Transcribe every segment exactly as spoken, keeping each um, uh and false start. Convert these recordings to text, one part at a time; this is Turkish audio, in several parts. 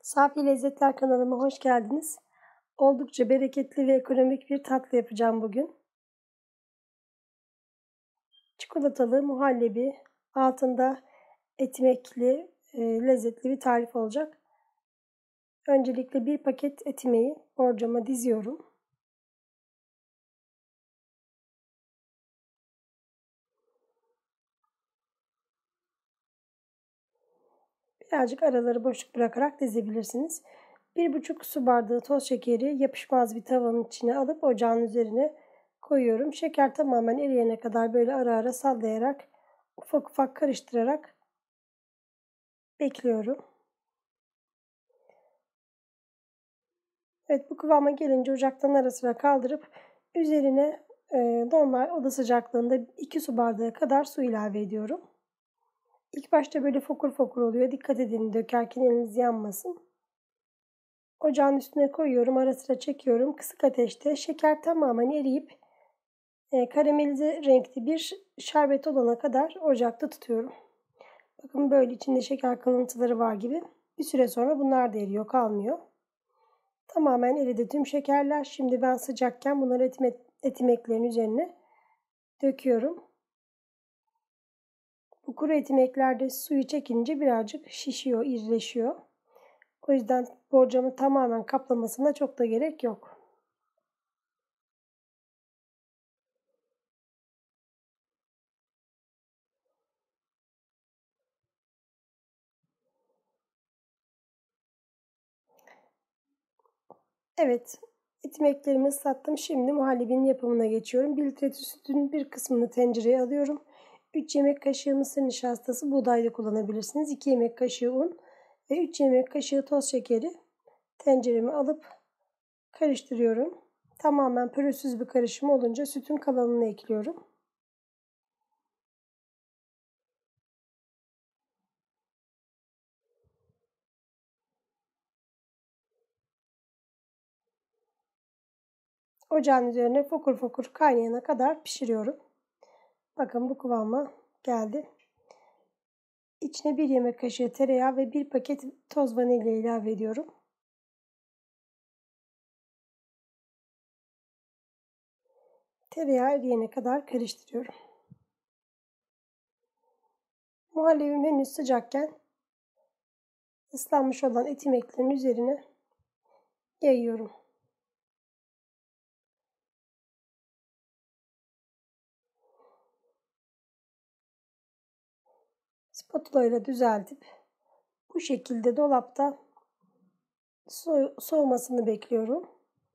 Safi Lezzetler kanalıma hoş geldiniz. Oldukça bereketli ve ekonomik bir tatlı yapacağım bugün. Çikolatalı muhallebi, altında etimekli, e, lezzetli bir tarif olacak. Öncelikle bir paket etimeği borcama diziyorum. Birazcık araları boşluk bırakarak dizebilirsiniz. Bir buçuk su bardağı toz şekeri yapışmaz bir tavanın içine alıp ocağın üzerine koyuyorum. Şeker tamamen eriyene kadar böyle ara ara sallayarak, ufak ufak karıştırarak bekliyorum. Evet, bu kıvama gelince ocaktan ara sıra kaldırıp üzerine e, normal oda sıcaklığında iki su bardağı kadar su ilave ediyorum. İlk başta böyle fokur fokur oluyor. Dikkat edin, dökerken eliniz yanmasın. Ocağın üstüne koyuyorum. Ara sıra çekiyorum. Kısık ateşte şeker tamamen eriyip e, karamelize renkli bir şerbet olana kadar ocakta tutuyorum. Bakın böyle içinde şeker kalıntıları var gibi. Bir süre sonra bunlar da eriyor, kalmıyor. Tamamen eridi tüm şekerler. Şimdi ben sıcakken bunları etime, etimeklerin üzerine döküyorum. Bu kuru etimekler de suyu çekince birazcık şişiyor, irileşiyor. O yüzden borcamı tamamen kaplamasına çok da gerek yok. Evet, etimeklerimi ıslattım. Şimdi muhallebinin yapımına geçiyorum. bir litre sütün bir kısmını tencereye alıyorum. üç yemek kaşığı mısır nişastası, buğday da kullanabilirsiniz. iki yemek kaşığı un ve üç yemek kaşığı toz şekeri tencereme alıp karıştırıyorum. Tamamen pürüzsüz bir karışım olunca sütün kalanını ekliyorum. Ocağın üzerine fokur fokur kaynayana kadar pişiriyorum. Bakın bu kıvama geldi. İçine bir yemek kaşığı tereyağı ve bir paket toz vanilya ilave ediyorum. Tereyağı eriyene kadar karıştırıyorum. Muhallebim henüz sıcakken ıslanmış olan etimeklerin üzerine yayıyorum. Spatula ile düzeltip bu şekilde dolapta so soğumasını bekliyorum.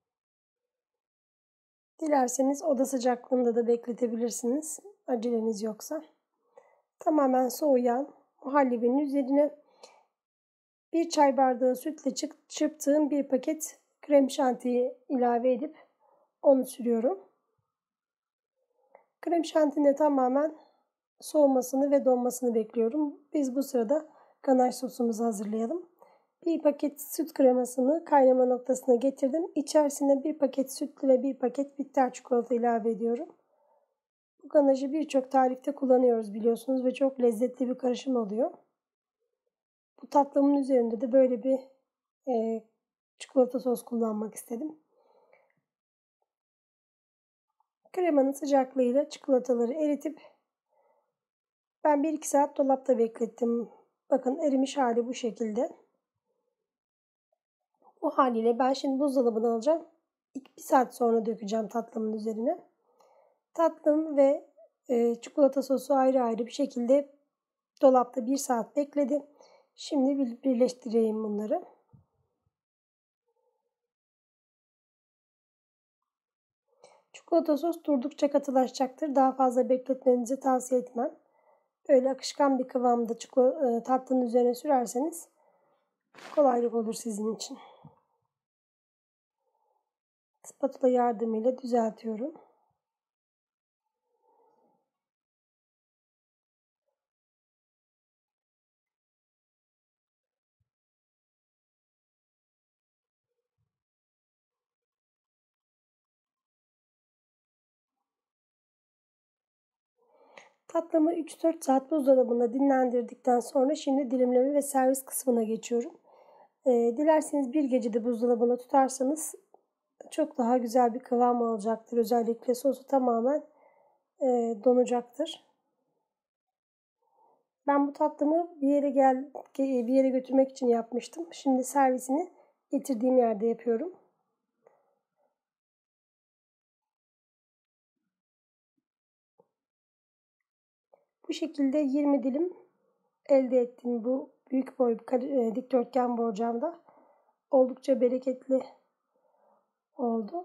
Dilerseniz oda sıcaklığında da bekletebilirsiniz, aceleniz yoksa. Tamamen soğuyan muhallebinin üzerine bir çay bardağı sütle çırptığım bir paket krem şantiyi ilave edip onu sürüyorum. Krem şantinin tamamen soğumasını ve donmasını bekliyorum. Biz bu sırada ganaş sosumuzu hazırlayalım. Bir paket süt kremasını kaynama noktasına getirdim. İçerisine bir paket sütlü ve bir paket bitter çikolata ilave ediyorum. Bu ganajı birçok tarifte kullanıyoruz biliyorsunuz ve çok lezzetli bir karışım oluyor. Bu tatlımın üzerinde de böyle bir e, çikolata sos kullanmak istedim. Kremanın sıcaklığıyla çikolataları eritip ben bir iki saat dolapta beklettim. Bakın erimiş hali bu şekilde. Bu haliyle ben şimdi buzdolabına alacağım. bir saat sonra dökeceğim tatlımın üzerine. Tatlım ve e, çikolata sosu ayrı ayrı bir şekilde dolapta bir saat bekledi. Şimdi birleştireyim bunları. Çikolata sos durdukça katılaşacaktır. Daha fazla bekletmenizi tavsiye etmem. Böyle akışkan bir kıvamda e, tatlının üzerine sürerseniz kolaylık olur sizin için. Spatula yardımıyla düzeltiyorum. Tatlımı üç dört saat buzdolabında dinlendirdikten sonra şimdi dilimleme ve servis kısmına geçiyorum. E, dilerseniz bir gecede buzdolabına tutarsanız çok daha güzel bir kıvam alacaktır. Özellikle sosu tamamen e, donacaktır. Ben bu tatlımı bir yere gel bir yere götürmek için yapmıştım. Şimdi servisini getirdiğim yerde yapıyorum. Bu şekilde yirmi dilim elde ettim bu büyük boy dikdörtgen borcamda. Oldukça bereketli oldu.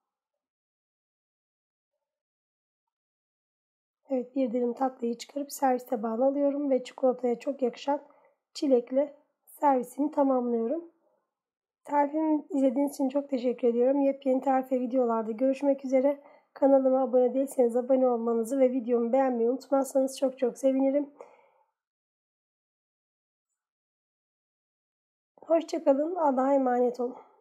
Evet, bir dilim tatlıyı çıkarıp servis tabağına alıyorum ve çikolataya çok yakışan çilekle servisini tamamlıyorum. Tarifimi izlediğiniz için çok teşekkür ediyorum. Yepyeni tarif ve videolarda görüşmek üzere. Kanalıma abone değilseniz abone olmanızı ve videomu beğenmeyi unutmazsanız çok çok sevinirim. Hoşça kalın. Allah'a emanet olun.